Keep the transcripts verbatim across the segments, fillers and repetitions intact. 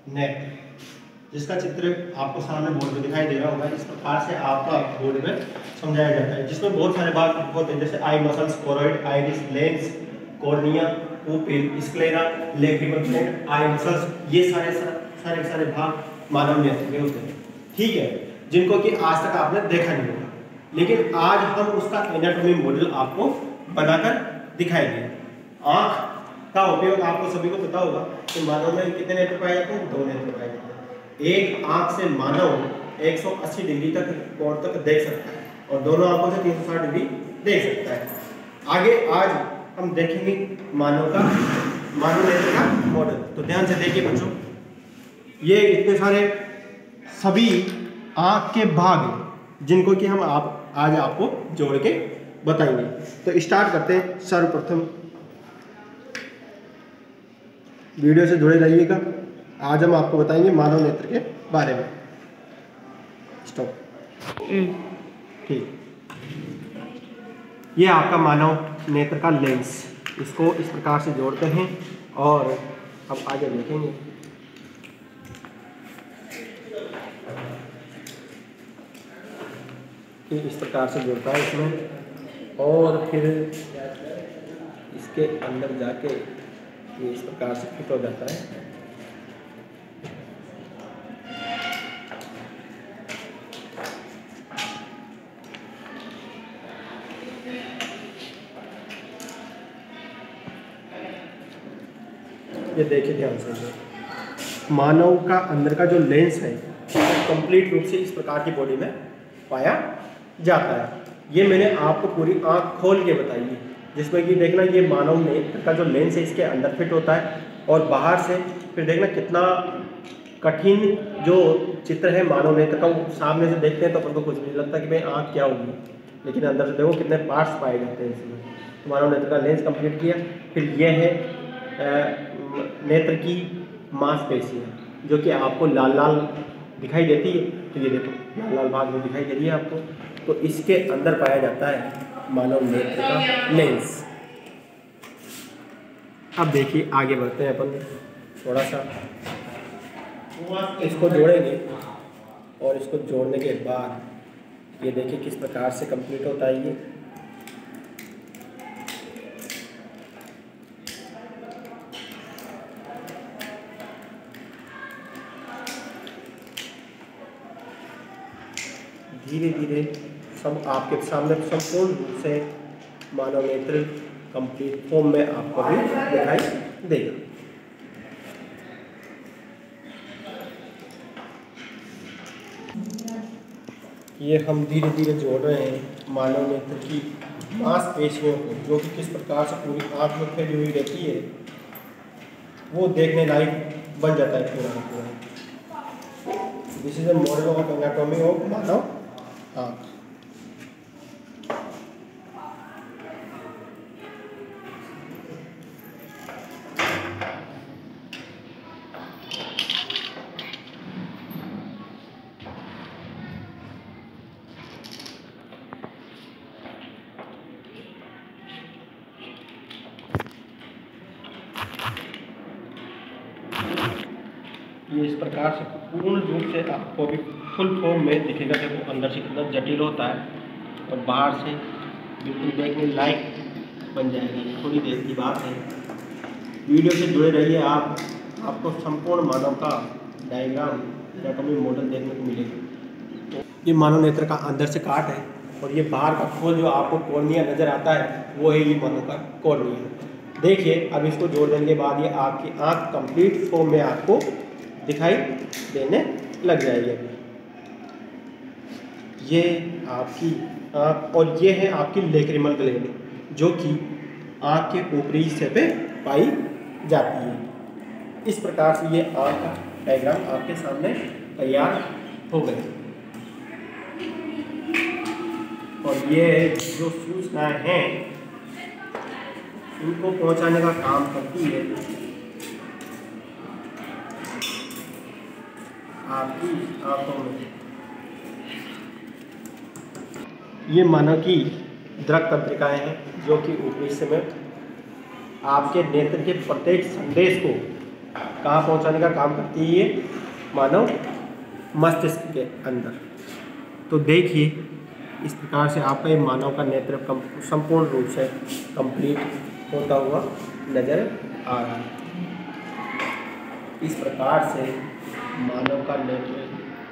नेत्र, जिसका चित्र आपको सामने बोर्ड में दिखाई दे रहा होगा। इस प्रकार से आपका बोर्ड में समझाया जाता है, जिसमें बहुत सारे भाग होते हैं, जैसे eye muscles, choroid, iris, lens, cornea, pupil, sclera, lacrimal gland, eye muscles, ये सारे सारे सारे भाग मानव नेत्र के होते हैं, ठीक है, जिनको कि आज तक आपने देखा नहीं होगा। लेकिन आज हम उसका एनाटॉमी मॉडल आपको बनाकर दिखाएंगे। आँख का उपयोग आपको सभी को पता होगा कि मानव में कितने नेत्र पाए जाते हैं? दो नेत्र पाए जाते हैं। एक आँख से मानव एक सौ अस्सी डिग्री तक कोण तक देख सकता है और दोनों आँखों से तीन सौ साठ डिग्री देख सकता है। आगे आज हम देखेंगे मानव का मानव नेत्र का मॉडल। तो ध्यान से देखिए बच्चों, ये इतने सारे सभी आँख के भाग जिनको कि हम आप आज आपको जोड़ के बताएंगे। तो स्टार्ट करते हैं। सर्वप्रथम वीडियो से जुड़े रहिएगा। आज हम आपको बताएंगे मानव नेत्र के बारे में। स्टॉप। ठीक, ये आपका मानव नेत्र का लेंस, इसको इस प्रकार से जोड़ते हैं और अब आगे देखेंगे। कि इस प्रकार से जुड़ता है इसमें और फिर इसके अंदर जाके ये इस प्रकार से फिट हो जाता है। ये देखिए ध्यान से, मानव का अंदर का जो लेंस है कंप्लीट रूप से इस प्रकार की बॉडी में पाया जाता है। ये मैंने आपको पूरी आंख खोल के बताई है, जिसमें कि देखना ये मानव नेत्र का जो लेंस है इसके अंदर फिट होता है और बाहर से फिर देखना कितना कठिन जो चित्र है मानव नेत्र का। वो सामने से देखते हैं तो अपन को कुछ नहीं लगता कि भाई आँख क्या होगी, लेकिन अंदर से देखो कितने पार्ट्स पाए जाते हैं इसमें। तो मानव नेत्र का लेंस कंप्लीट किया। फिर यह है नेत्र की मांसपेशियाँ जो कि आपको लाल लाल दिखाई देती है। तो ये देखो लाल लाल भाग में दिखाई दे रही है आपको। तो इसके अंदर पाया जाता है मानव नेत्र का लेंस। अब देखिए आगे बढ़ते हैं अपन, थोड़ा सा इसको जोड़ेंगे और इसको जोड़ने के बाद ये देखिए किस प्रकार से कंप्लीट होता है। ये धीरे धीरे सब आपके सामने संपूर्ण रूप से मानव नेत्र कंप्लीट फॉर्म में आपको भी दिखाई देगा। ये हम धीरे धीरे जोड़ रहे हैं मानव नेत्र की मांसपेशियों को, जो कि किस प्रकार से पूरी आँख में फैली हुई रहती है, वो देखने लायक बन जाता है पूरा पूरा। This is a model of anatomy of मानव आँख। ये इस प्रकार से पूर्ण रूप से आपको भी फुल फॉर्म में दिखेगा। देखो अंदर से कितना जटिल होता है और बाहर से बिल्कुल देखने लायक बन जाएगा। थोड़ी देर की बात है, वीडियो से जुड़े रहिए आप, आपको संपूर्ण मानव का डायग्राम एनाटॉमी मॉडल देखने को मिलेगा। तो ये मानव नेत्र का अंदर से काट है और ये बाहर का खोल जो आपको कॉर्निया नज़र आता है वो है ये मानव का कॉर्निया। देखिए अब इसको जोड़ देने के बाद ये आपकी आँख कंप्लीट फॉर्म में आपको दिखाई देने लग जाएगी। अभी ये आपकी आँख और ये है आपकी लेक्रिमल ग्लैंड, जो कि आँख के ऊपरी हिस्से पे पाई जाती है। इस प्रकार से ये आँख का डायग्राम आपके सामने तैयार हो गया। और ये जो सूचनाएं हैं इनको पहुंचाने का काम करती है आपकी आंखों में। ये मानव की दृक तंत्रिकाएं हैं जो कि ऊपरी हिस्से में आपके नेत्र के प्रत्येक संदेश को कहाँ पहुँचाने का काम करती है ये? मानव मस्तिष्क के अंदर। तो देखिए इस प्रकार से आपका ये मानव का नेत्र संपूर्ण रूप से कंप्लीट होता हुआ नजर आ रहा है। इस प्रकार से मानव का नेत्र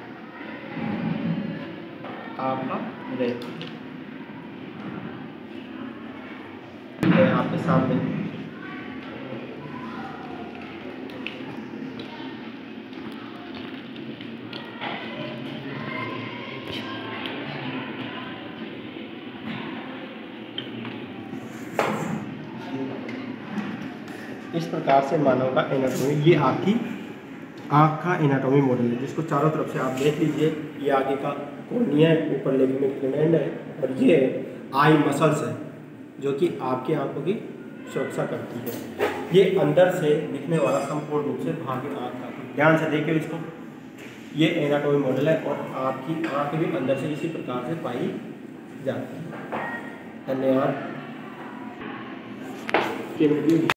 आपका नेत्र है आपके सामने। इस प्रकार से मानव का एनाटॉमी, ये आपकी आँख का एनाटॉमी मॉडल है, जिसको चारों तरफ से आप देख लीजिए। ये आगे का कॉर्निया है, ऊपर लिगामेंट ग्लैंड है, और ये आई मसल्स है जो कि आपकी आंखों की सुरक्षा करती है। ये अंदर से दिखने वाला संपूर्ण रूप से भाग्य आँख का, ध्यान से देखिए इसको। ये एनाटॉमी मॉडल है और आपकी आँख भी अंदर से इसी प्रकार से पाई जाती है। धन्यवाद।